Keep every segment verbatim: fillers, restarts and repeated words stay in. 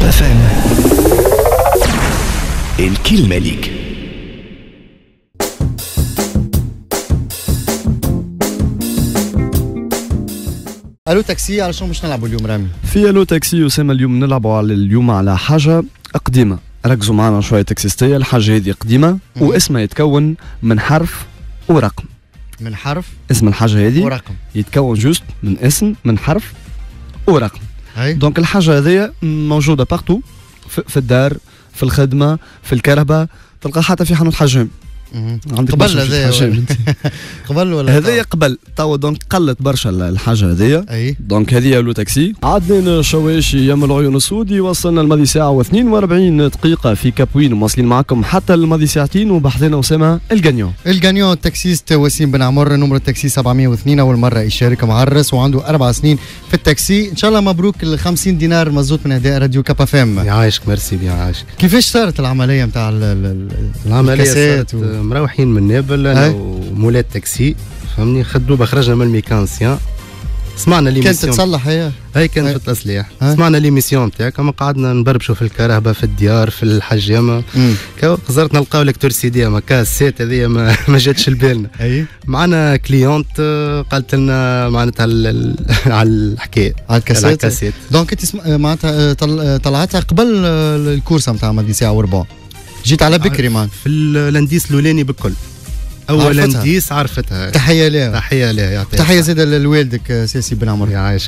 كابا فام الكلمة ليك. الو تاكسي، على شنو باش نلعبوا اليوم رامي؟ في الو تاكسي اسامه اليوم نلعبوا على اليوم على حاجه قديمه. ركزوا معنا شويه تاكسيستيه. الحاجه هذه قديمه واسمها يتكون من حرف ورقم. من حرف؟ اسم الحاجه هذه ورقم يتكون جوست من اسم من حرف ورقم. هاي دونك الحاجه هذه موجوده بارتو، في, في الدار، في الخدمه، في الكهرباء، تلقى حتى في حانوت حجام. عندك قبل هذايا قبل ولا هذايا قبل توا. دونك قلت برشا الحاجه هذيا. اي دونك هذه لو تاكسي. عدنا شواشي يم العيون السودي، وصلنا الماضي ساعه واثنين وأربعين دقيقه في كابوين، ومواصلين معكم حتى الماضي ساعتين، وبحثنا اسامه الجانيون. الجانيون التاكسيست وسيم بن عمر، نمر التاكسي سبعمية واثنين، اول مره يشارك معرس وعنده اربع سنين في التاكسي. ان شاء الله مبروك ال خمسين دينار مزوط من هدايا راديو كابا فام. يعيشك ميرسي بيان عايشك. كيفاش صارت العمليه نتاع العمليه؟ صارت و... مروحين من نابل انا ومولات تاكسي فهمني، خدوبه خرجنا من الميكانسيان، سمعنا لي كانت تتصلح هي هي كانت في التصليح. سمعنا لي ميسيون تاعك، اما قعدنا نبربشوا في الكهرباء في الديار في الحجامه. قدرت نلقاو لك سي دي اما كاسيت هذه ما, ما جاتش لبالنا. اي معنا كليونت قالت لنا معناتها على الحكايه على الكاسيت. دونك انت معناتها طلعتها قبل الكورسه نتاع ماضي ساعه وربع، جيت على بكري مان في الانديس الاولاني بالكل. اول انديس عرفتها. تحيه لها. تحيه لها يعطيك. تحيه زاده لوالدك سياسي بن عمر. يعيشك.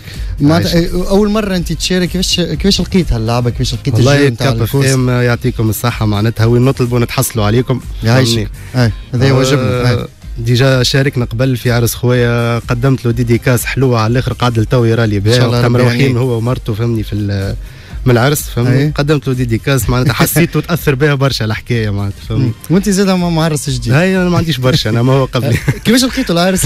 اول مره انت تشارك، كيفاش كيفاش لقيت هاللعبه؟ كيفاش لقيت الجو نتاع الكورس؟ والله يعطيكم الصحه، معناتها وين نطلبوا نتحصلوا عليكم. يعيشك. اي هذا واجبنا. أه ديجا شاركنا قبل في عرس خويا، قدمت له ديديكاس حلوه على الاخر، قعد لتو يرى لي بها، وقت مروحين هو ومرته فهمني في من العرس فهمني. قدمت له ديديكاس معناتها حسيته تاثر بها برشا الحكايه معناتها فهمني. وانت زاد معرس جديد؟ هاي انا ما عنديش برشا، انا ما هو قبلي. كيفاش لقيتوا العرس؟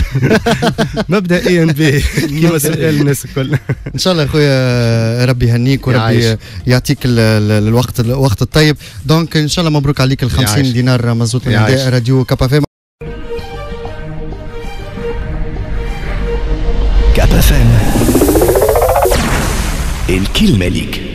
مبدئيا به كيما سؤال الناس الكل. ان شاء الله اخويا ربي يهنيك وربي يعطيك الوقت الوقت الطيب. دونك ان شاء الله مبروك عليك ال خمسين دينار مزوط من راديو كابا فام. كابا فام الكلمة ليك.